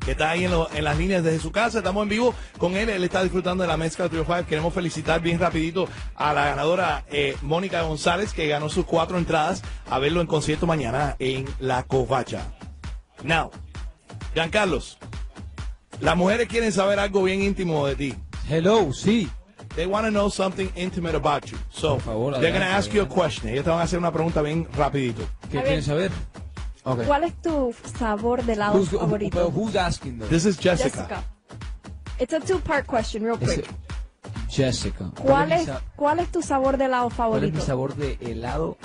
que está ahí en las líneas desde su casa. Estamos en vivo con él. Él está disfrutando de la mezcla 305. Queremos felicitar bien rapidito a la ganadora Mónica González, que ganó sus 4 entradas a verlo en concierto mañana en La Covacha. Now, Giancarlos, las mujeres quieren saber algo bien íntimo de ti. Hello, sí. They want to know something intimate about you. So, Por favor, they're going to adelante, ask you a question. Ellos te van a hacer una pregunta bien rapidito. ¿Qué A quieren ver. saber? Okay. ¿Cuál es tu sabor de helado favorito? Who's asking though? This is Jessica. Jessica. It's a two-part question, real Ese- quick. Jessica. ¿Cuál mi es, sa- ¿Cuál es tu sabor de helado ¿Cuál es favorito? mi sabor de helado?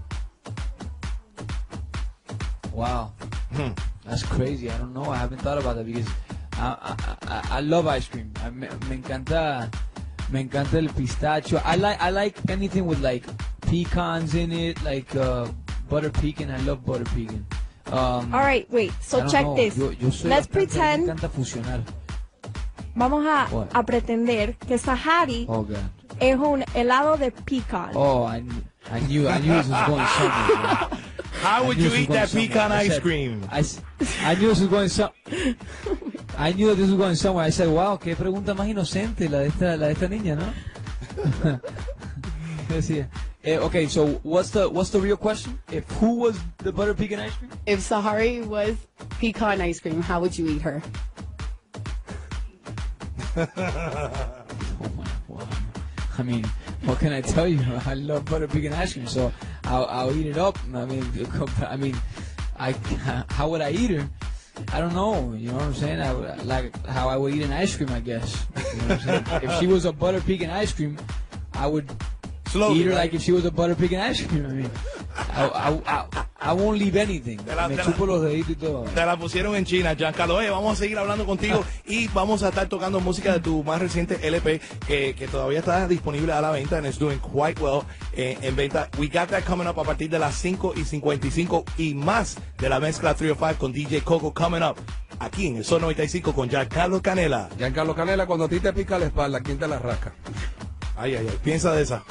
Wow. That's crazy. I don't know. I haven't thought about that because I love ice cream. Me encanta el pistacho. I like anything with like pecans in it, like butter pecan. I love butter pecan. All right, wait. I So don't check know. this. Yo soy Let's bastante- pretend. Me encanta fusionar. Vamos What? a pretender que Sahari Oh god. es un helado de pecan. Oh, I knew this was going somewhere. man. How would I knew you this was eat going that somewhere. pecan I ice said- cream? I knew this was going I knew this was going somewhere. I said, wow, qué pregunta más inocente la de esta niña, ¿no? Decía. Okay, so what's the real question? If who was the butter pecan ice cream? If Sahari was pecan ice cream, how would you eat her? Oh my God. I mean, what can I tell you? I love butter pecan ice cream, so I'll eat it up. How would I eat her? I don't know. You know what I'm saying? I would, like how I would eat an ice cream, I guess. You know what I'm saying? If she was a butter pecan ice cream, I would Slowly, eat her right? like if she was a butter pecan ice cream. I mean, I won't leave anything. Me chupo los deditos y todo. Te la pusieron en China, Giancarlo. Oye, vamos a seguir hablando contigo y vamos a estar tocando música de tu más reciente LP que todavía está disponible a la venta and it's doing quite well en venta. We got that coming up a partir de las 5:55 y más de la mezcla 305 con DJ Coco coming up aquí en el Sol 95 con Giancarlo Canela. Giancarlo Canela, cuando a ti te pica la espalda, ¿quién te la rasca? Ay, ay, ay. Piensa de esa.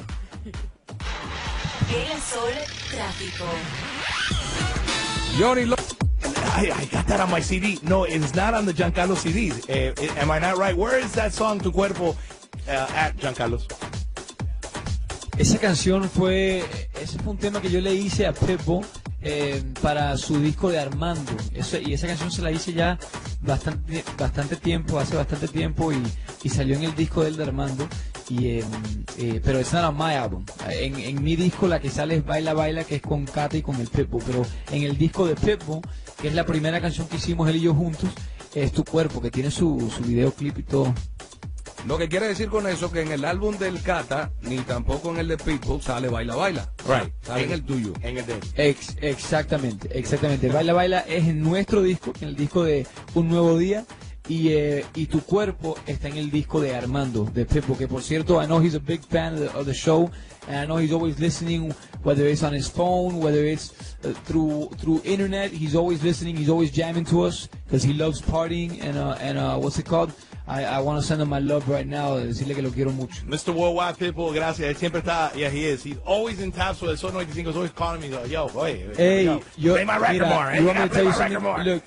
El Sol Tráfico. Johnny I got that on my CD. No, it's not on the Giancarlo CD. Am I not right? Where is that song, Tu Cuerpo, at Giancarlo? Ese fue un tema que yo le hice a Pepo para su disco de Armando. Y esa canción se la hice ya bastante tiempo, hace bastante tiempo y salió en el disco del de Armando. Pero it's not on my album. En mi disco la que sale es Baila Baila, que es con Kata y con el Pepo. Pero en el disco de Pepo, que es la primera canción que hicimos él y yo juntos, es Tu Cuerpo, que tiene su videoclip y todo. Lo que quiere decir con eso que en el álbum del Cata, ni tampoco en el de Pitbull, sale Baila Baila. Right. Sale en el tuyo. En el de Exactamente. Baila Baila es en nuestro disco, en el disco de Un Nuevo Día. Y Tu Cuerpo está en el disco de Armando, de Pepo, que por cierto, I know he's a big fan of the show, and I know he's always listening, whether it's on his phone, whether it's through internet, he's always listening, he's always jamming to us, because he loves partying, and what's it called? I want to send him my love right now, decirle que lo quiero mucho. Mr. Worldwide Pitbull, gracias. Él siempre está, yeah, he is. He's always in taps with el Sol 95. He's always calling me, yo, oye, Hey, play my record mira, more, you want me to play tell you my record something? more. Look.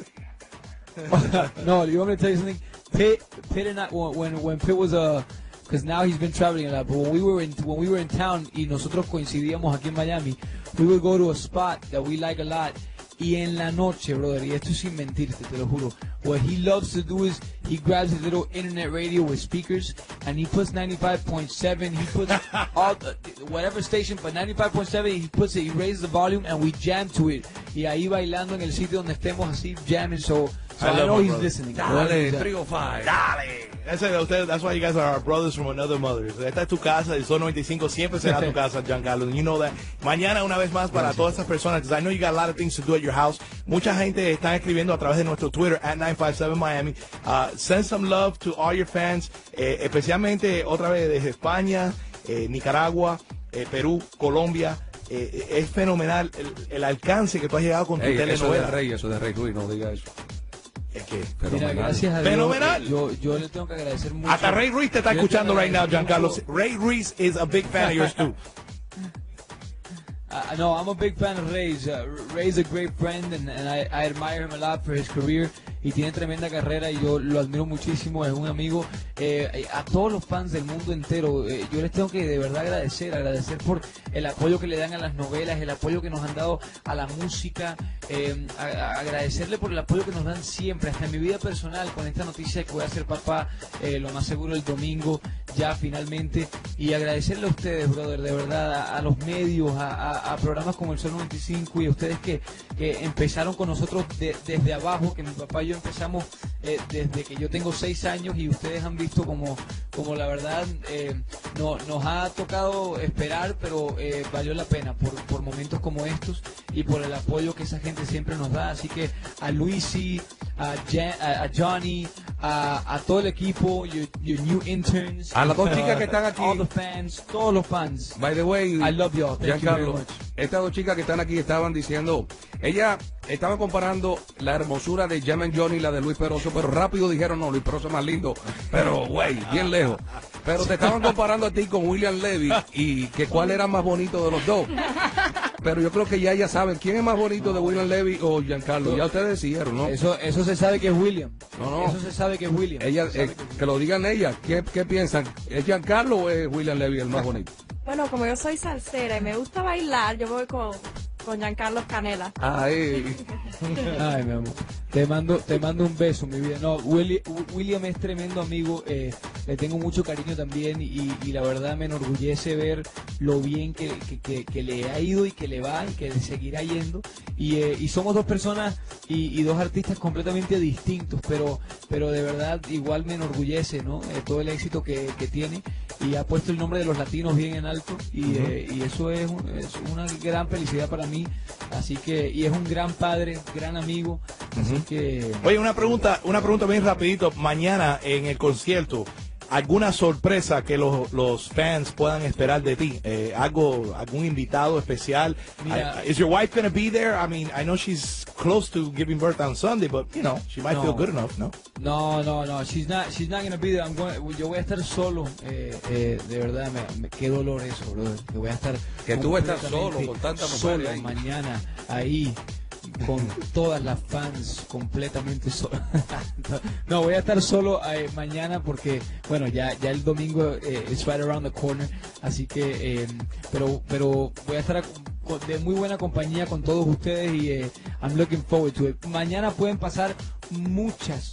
No, you want me to tell you something? Pitt and I, when Pitt was because now he's been traveling a lot. But when we were in town y nosotros coincidíamos aquí en Miami, we would go to a spot that we like a lot. Y en la noche, brother, y esto sin mentirte, te lo juro, what he loves to do is he grabs his little internet radio with speakers and he puts 95.7, he puts all whatever station, but 95.7, he puts it, he raises the volume and we jam to it. Y ahí bailando en el sitio donde estemos así, jamming, so I love know my he's brother. listening. Dale, 305. Dale. That's why you guys are our brothers from another mother. Esta es tu casa, el Sol 95 siempre será tu casa, Giancarlo. You know that. Mañana, una vez más, para todas esas personas, because I know you got a lot of things to do at your house. Mucha gente está escribiendo a través de nuestro Twitter, @957 Miami. Send some love to all your fans, especialmente otra vez desde España, Nicaragua, Perú, Colombia. Es fenomenal el alcance que tú has llegado con tu Ey, eso telenovela. de Rey Ruiz, no diga eso. Es que, Mira, gracias a Dios, Fenomenal. yo le tengo que agradecer mucho. hasta Ray Ruiz te está Yo escuchando te right now, agradezco Giancarlo. mucho. Ray Ruiz is a big fan of yours too. No, I'm a big fan of Ray's. Ray's a great friend, and I admire him a lot for his career. y tiene tremenda carrera y yo lo admiro muchísimo, es un amigo. A todos los fans del mundo entero, yo les tengo que de verdad agradecer por el apoyo que le dan a las novelas, el apoyo que nos han dado a la música, agradecerle por el apoyo que nos dan siempre, hasta en mi vida personal, con esta noticia de que voy a ser papá, lo más seguro el domingo, ya finalmente, y agradecerle a ustedes, brother, de verdad, a los medios, a programas como el Sol 95 y a ustedes que empezaron con nosotros desde abajo, que mi papá y yo empezamos desde que yo tengo 6 años y ustedes han visto como la verdad nos ha tocado esperar, pero valió la pena por momentos como estos y por el apoyo que esa gente siempre nos da. Así que a Luisi, a Johnny, a todo el equipo, your new interns, a las dos chicas que están aquí, all the fans, todos los fans. By the way, I love y'all. Thank you very Giancarlo, much. estas dos chicas que están aquí estaban diciendo, ella estaba comparando la hermosura de Jam and Johnny y la de Luis Peroso, pero rápido dijeron, no, Luis Peroso es más lindo, pero güey, bien lejos. Pero te estaban comparando a ti con William Levy y que cuál era más bonito de los dos. Pero yo creo que ya saben quién es más bonito de William Levy o Giancarlo. Ya ustedes decidieron, ¿no? Eso se sabe que es William. No. Eso se sabe que es William. Ella, que lo digan ellas. ¿Qué piensan? ¿Es Giancarlo o es William Levy el más bonito? Bueno, como yo soy salsera y me gusta bailar, yo voy con Giancarlo Canela. Ay, mi amor. Te mando un beso, mi vida. No, William es tremendo amigo. Le tengo mucho cariño también y la verdad me enorgullece ver lo bien que le ha ido y que le va y que le seguirá yendo. Y somos dos personas y dos artistas completamente distintos, pero de verdad igual me enorgullece, ¿no? Todo el éxito que tiene y ha puesto el nombre de los latinos bien en alto y eso es una gran felicidad para mí. Así que, y es un gran padre, gran amigo. Así que... Oye, una pregunta bien rapidito. Mañana en el concierto, ¿alguna sorpresa que los fans puedan esperar de ti? ¿Algún invitado especial? Mira, Is your wife going to be there? I mean, I know she's close to giving birth on Sunday, but, you know, she might feel good enough, ¿no? No, she's not going to be there. Yo voy a estar solo, de verdad, qué dolor eso, brother. Que voy a estar... que tú vas a estar solo con tantas mujeres solo ahí. Mañana, ahí, con todas las fans completamente solo. No, voy a estar solo mañana porque, bueno, ya el domingo es right around the corner, así que, pero voy a estar de muy buena compañía con todos ustedes y I'm looking forward to it. Mañana pueden pasar muchas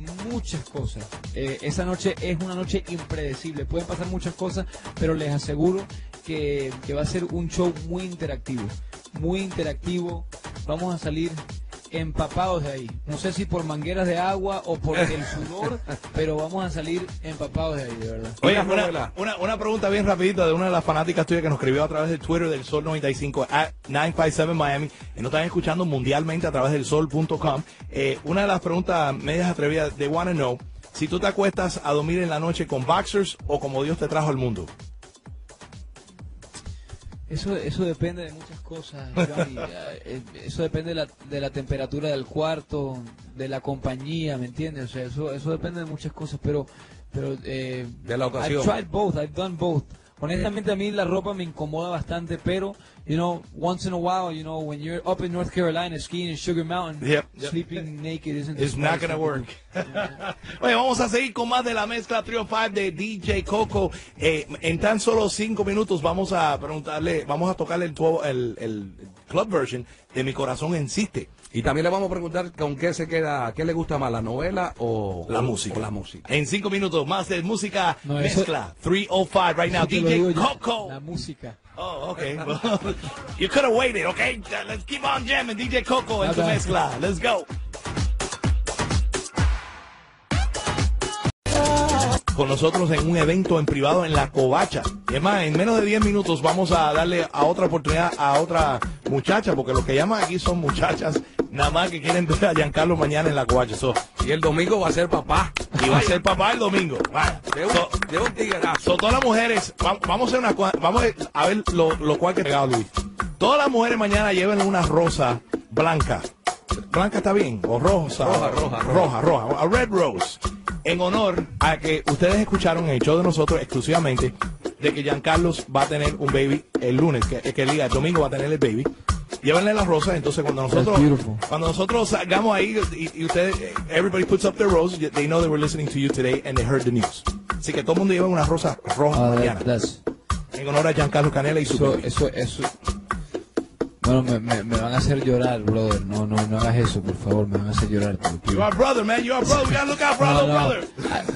cosas. Esa noche es una noche impredecible, pueden pasar muchas cosas, pero les aseguro que va a ser un show muy interactivo. Vamos a salir empapados de ahí. No sé si por mangueras de agua o por el sudor, pero vamos a salir empapados de ahí, de verdad. Oye, una pregunta bien rapidita de una de las fanáticas tuyas que nos escribió a través del Twitter del Sol 95 @957 Miami y nos están escuchando mundialmente a través del sol.com. Una de las preguntas medias atrevidas, they want to know si tú te acuestas a dormir en la noche con boxers o como Dios te trajo al mundo. Eso depende de muchas cosas, Johnny. Eso depende de la temperatura del cuarto, de la compañía, ¿me entiendes? O sea, eso depende de muchas cosas, pero de la ocasión. I've done both. Honestamente a mí la ropa me incomoda bastante, pero, you know, once in a while, you know, when you're up in North Carolina skiing in Sugar Mountain, sleeping naked isn't It's not gonna work. Oye, vamos a seguir con más de la mezcla Trio 5 de DJ Coco. En tan solo 5 minutos vamos a tocarle el club version de Mi Corazón Insiste. Y también le vamos a preguntar con qué se queda, qué le gusta más, la novela o la música. O la música. En 5 minutos más de música mezcla. Eso, 305 right now. DJ Coco. La música. Oh, okay. Well, you could have waited, okay? Let's keep on jamming. DJ Coco en tu mezcla. Let's go. Con nosotros en un evento en privado en La Covacha. Y es más, en menos de 10 minutos vamos a darle a otra oportunidad a otra muchacha, porque lo que llaman aquí son muchachas nada más que quieren ver a Giancarlo mañana en La Covacha. Y el domingo va a ser papá. Y va a ser papá el domingo. De un tiguerazo. Todas las mujeres, vamos a ver lo cual que ha pegado Luis. Todas las mujeres mañana lleven una rosa blanca. Blanca está bien, o rosa. Roja. A red rose. En honor a que ustedes escucharon en el show de nosotros exclusivamente de que Giancarlo va a tener un baby el lunes, que diga el domingo va a tener el baby. llévenle la rosa. Entonces cuando nosotros salgamos ahí y ustedes, everybody puts up their rose, they know they were listening to you today and they heard the news. Así que todo el mundo lleva una rosa roja mañana. En honor a Giancarlo Canela y su bebé. Eso. Bueno, me van a hacer llorar, brother. No hagas eso, por favor. Me van a hacer llorar. You are brother, man. You are brother. We gotta look out for our brother.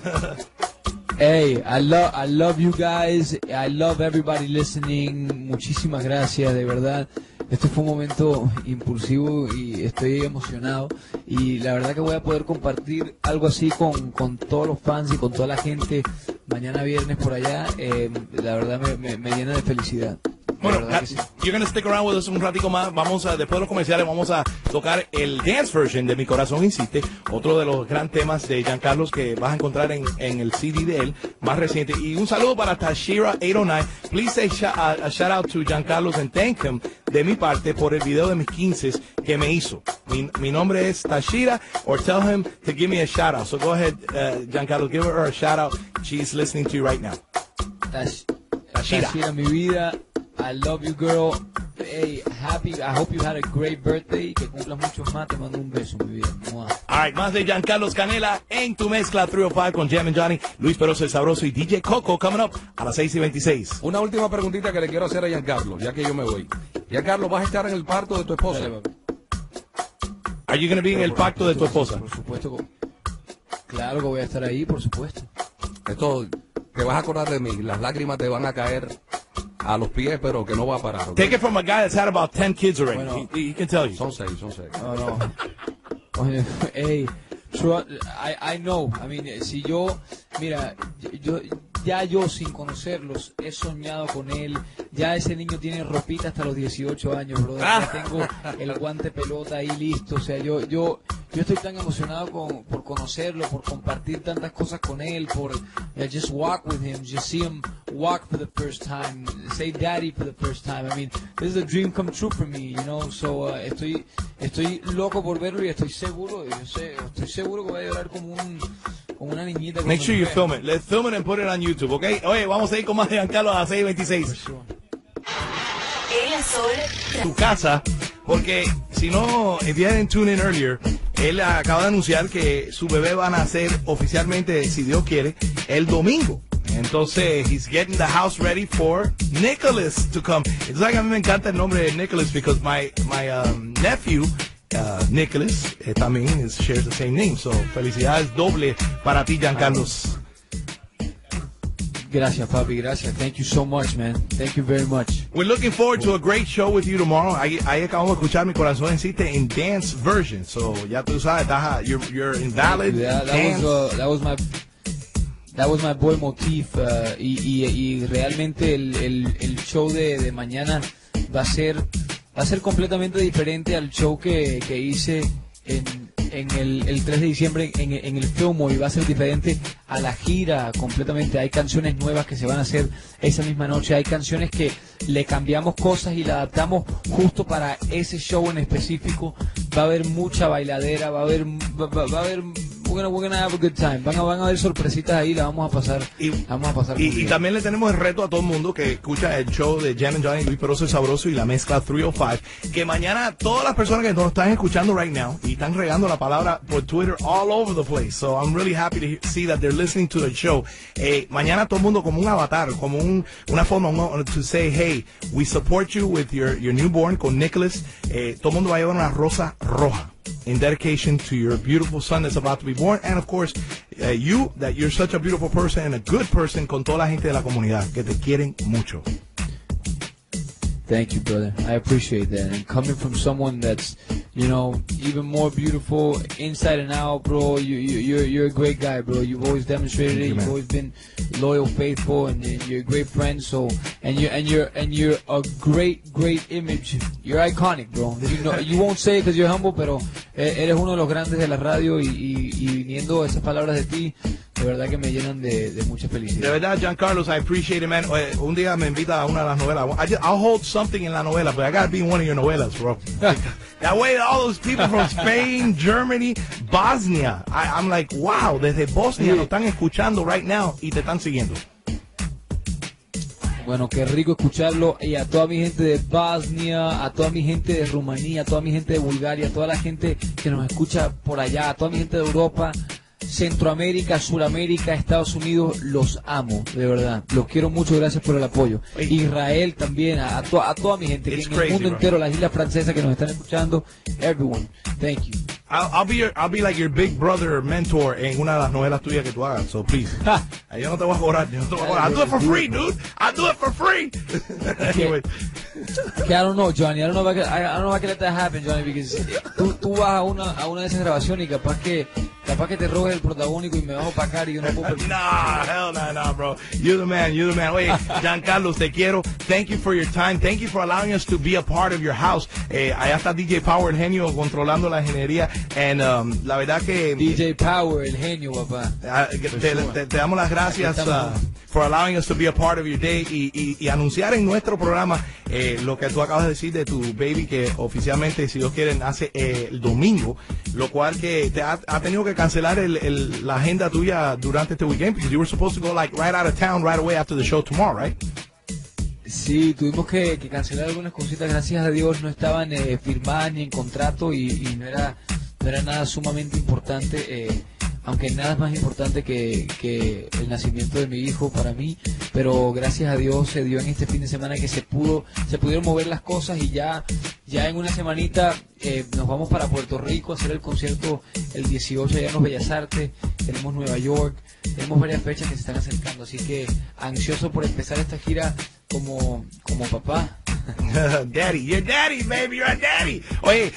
Hey, I love you guys. I love everybody listening. Muchísimas gracias, de verdad. Este fue un momento impulsivo y estoy emocionado. Y la verdad que voy a poder compartir algo así con todos los fans y con toda la gente mañana viernes por allá. La verdad me llena de felicidad. Bueno, you're gonna stick around with us un ratico más. Después de los comerciales, vamos a tocar el dance version de Mi Corazón Insiste, otro de los grandes temas de Giancarlo que vas a encontrar en el CD de él más reciente. Y un saludo para Tashira809. Please say a shout out to Giancarlo and thank him de mi parte por el video de mis 15 que me hizo. Mi nombre es Tashira, or tell him to give me a shout out. So go ahead, Giancarlo, give her a shout out. She's listening to you right now. Tashira, mi vida. I love you, girl. Hey, I hope you had a great birthday. Que cumplas muchos más. Te mando un beso, mi vida. All right, más de Giancarlo Canela en tu mezcla 305 con Jam and Johnny, Luis Peroso el Sabroso y DJ Coco coming up a las 6:26. Una última preguntita que le quiero hacer a Giancarlo, ya que yo me voy. Giancarlo, ¿vas a estar en el parto de tu esposa? Are you going to be en el pacto de tu esposa? Por supuesto. Claro que voy a estar ahí, por supuesto. Esto, te vas a acordar de mí. Las lágrimas te van a caer a los pies, pero que no va a parar. ¿Okay? Take it from a guy that's had about 10 kids already. Bueno, he can tell you. Son seis. No. Hey, I know. I mean, si mira, yo sin conocerlos he soñado con él. Ya ese niño tiene ropita hasta los 18 años, brother. Ya tengo el guante pelota ahí listo. O sea, yo estoy tan emocionado por conocerlo, por compartir tantas cosas con él, por just walk with him, just see him walk for the first time, say daddy for the first time. I mean, this is a dream come true for me, you know. So estoy loco por verlo y estoy seguro que voy a llorar como una niñita. Make sure you film it. Let's film it and put it on YouTube, okay? Oye, vamos a ir con más de Giancarlo a las 6:26. Tu casa, porque si no, if you didn't tune in earlier, él acaba de anunciar que su bebé va a nacer oficialmente, si Dios quiere, el domingo. Entonces, he's getting the house ready for Nicholas to come. Entonces, a mí me encanta el nombre de Nicholas because my nephew, Nicholas, también shares the same name. So, felicidades doble para ti, Giancarlo. Gracias, papi, gracias. Thank you so much, man. Thank you very much. We're looking forward to a great show with you tomorrow. Ahí acabamos de escuchar Mi Corazón Insiste en dance version. So, ya tú sabes, you're invalid. Yeah, that was my boy Motif. Y realmente el show de mañana va a ser completamente diferente al show que hice en el 3 de diciembre en el Fillmore, y va a ser diferente a la gira completamente. Hay canciones nuevas que se van a hacer esa misma noche, hay canciones que le cambiamos cosas y la adaptamos justo para ese show en específico. Va a haber mucha bailadera, va a haber we're gonna have a good time. Van a haber sorpresitas ahí, la vamos a pasar. Y también le tenemos el reto a todo el mundo que escucha el show de Jam and Johnny, Luis Peroso el Sabroso y la mezcla 305, que mañana todas las personas que nos están escuchando right now y están regando la palabra por Twitter all over the place. So I'm really happy to see that they're listening to the show. Mañana todo el mundo como un avatar, como una forma to say, hey, we support you with your newborn con Nicholas. Todo el mundo va a llevar una rosa roja in dedication to your beautiful son that's about to be born, and of course, you're such a beautiful person and a good person con toda la gente de la comunidad que te quieren mucho. Thank you, brother. I appreciate that. And coming from someone that's, even more beautiful inside and out, bro. You're a great guy, bro. You've always demonstrated it. You've always been loyal, faithful, and you're a great friend. So, and you're a great image. You're iconic, bro. You won't say it because you're humble, pero eres uno de los grandes de la radio y viniendo esas palabras de ti, de verdad que me llenan de mucha felicidad. De verdad, Giancarlo, I appreciate it, man. Un día me invita a una de las novelas. I'll hold something in la novela, but I gotta be in one of your novelas, bro. That way, all those people from Spain, Germany, Bosnia, I'm like, wow, desde Bosnia lo están escuchando right now y te están siguiendo. Bueno, qué rico escucharlo. Y a toda mi gente de Bosnia, a toda mi gente de Rumanía, a toda mi gente de Bulgaria, a toda la gente que nos escucha por allá, a toda mi gente de Europa, Centroamérica, Suramérica, Estados Unidos, los amo, de verdad. Los quiero mucho, gracias por el apoyo. Israel también, a toda mi gente, que en el mundo entero, las islas francesas que nos están escuchando, everyone, thank you. I'll be like your big brother mentor en una de las novelas tuyas que tú hagas, so please. Yo no te voy a cobrar, yo no te voy a cobrar. I'll do it for free, dude. I'll do it for free. Anyway. Que I don't know, Johnny. I don't know if I can let that happen, Johnny, because tú vas a una de esas grabaciones y capaz que te robes el protagónico y me vas a opacar y yo no puedo. Nah, hell nah, bro. You're the man. Oye, Giancarlo, te quiero. Thank you for your time. Thank you for allowing us to be a part of your house. Allá está DJ Power, el genio, controlando la ingeniería. And la verdad que DJ Power, el genio, papá. Te damos las gracias for allowing us to be a part of your day y anunciar en nuestro programa lo que tú acabas de decir de tu baby, que oficialmente, si Dios quiere, nace el domingo, lo cual que te ha tenido que cancelar la agenda tuya durante este weekend, because you were supposed to go like right out of town right away after the show tomorrow, right? Sí, tuvimos que cancelar algunas cositas, gracias a Dios no estaban firmadas ni en contrato y no era nada sumamente importante, aunque nada es más importante que el nacimiento de mi hijo para mí, pero gracias a Dios se dio en este fin de semana que se pudieron mover las cosas y ya en una semanita nos vamos para Puerto Rico a hacer el concierto el 18 allá en los Bellas Artes, tenemos Nueva York, tenemos varias fechas que se están acercando, así que ansioso por empezar esta gira como papá. Daddy, you're daddy, baby, you're a daddy. Oye,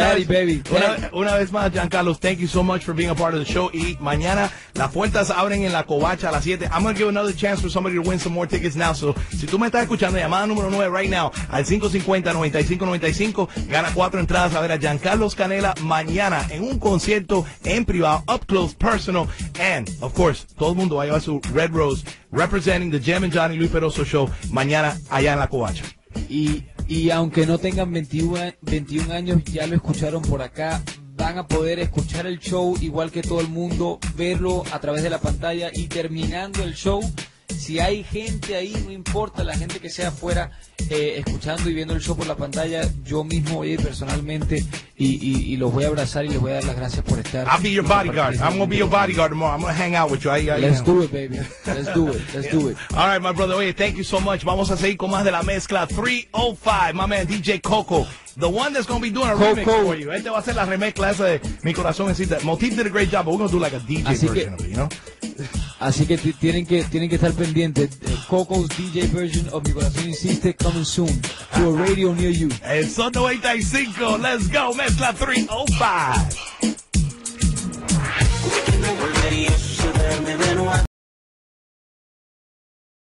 una vez más, Giancarlo, thank you so much for being a part of the show. Y mañana las puertas abren en la Covacha a las 7. I'm going to give another chance for somebody to win some more tickets now. So, si tú me estás escuchando, llamada número 9 right now al 550-9595, gana 4 entradas a ver a Giancarlo Canela mañana en un concierto en privado, up close, personal. And, of course, todo el mundo va a llevar su Red Rose representing the Gem and Johnny Luis Peroso Show mañana allá en la Covacha. Y aunque no tengan 21 años, ya lo escucharon por acá, van a poder escuchar el show igual que todo el mundo, verlo a través de la pantalla y terminando el show, si hay gente ahí, no importa, la gente que sea afuera escuchando y viendo el show por la pantalla, yo mismo voy a ir personalmente y los voy a abrazar y les voy a dar las gracias por estar. I'll be your bodyguard. I'm going to be your bodyguard tomorrow. I'm going to hang out with you. Let's do it, baby. Let's do it. All right, my brother. Oye, thank you so much. Vamos a seguir con más de la mezcla 305. My man, DJ Coco. The one that's going to be doing a remix for you. Este va a ser la remezcla esa de Mi Corazón Existe. Motif did a great job, but we're going to do like a DJ version of it, you know? Así que tienen que estar pendientes. Coco's DJ version of Mi Corazón Insiste coming soon to a radio near you. El Son 95. Let's go. Mezcla 305.